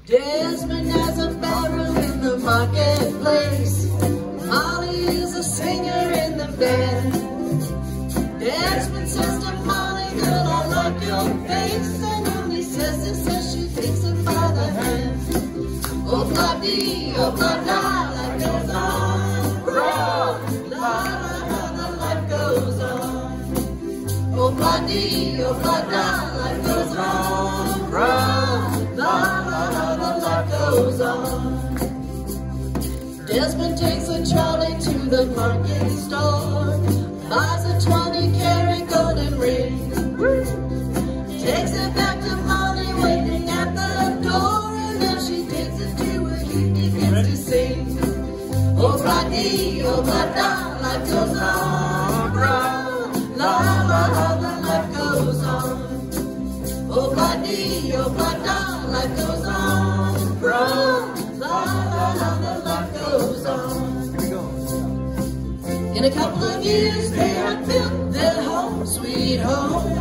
Desmond has a barrel in the marketplace. Molly is a singer in the band. Desmond says to Molly, girl, I like your face. And only says this as she takes him by the hand. Oh, bloody, oh, bloody, life goes on. Roll, la, la, la, the life goes on. Oh, bloody, life goes on. Roll, la, la, la, the life goes on. Desmond takes a trolley to the market store, buys a 20-carat golden ring, takes it back to Molly waiting at the door, and then she takes it to her, he begins to sing. Oh, bloody, life goes on. La, la, la, the life goes on. Oh, bloody, life goes on. La, la, la, the life goes on. In a couple of years, they have built their home, sweet home.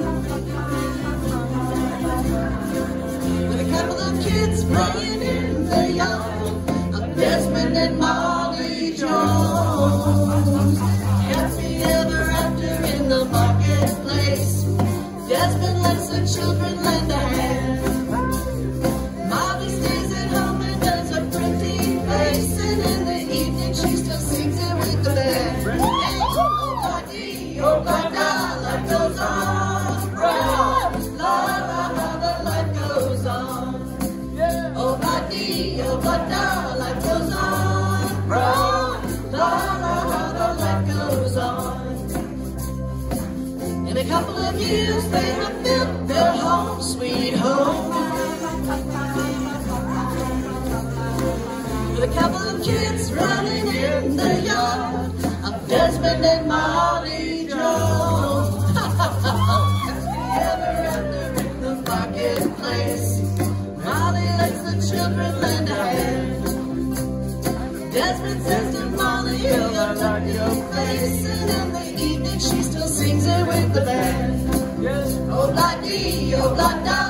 With a couple of kids playing in the yard of Desmond and Molly Jones. Happy ever after in the marketplace. Desmond lets the children lend a hand. Molly stays at home and does a pretty face, and in the evening she still sings it with the band. Oh, life goes on. La, la, la, the life goes on. Oh, life goes on. La, la, la, the life goes on. In a couple of years, they have built their home, sweet home. With a couple of kids running in the yard of Desmond and Molly Jones. Ever after in the marketplace, Molly lets the children lend a hand. Desmond says to Molly, you'll look your face, and in the evening she still sings it with the band. Oh, la-dee, oh, la-da.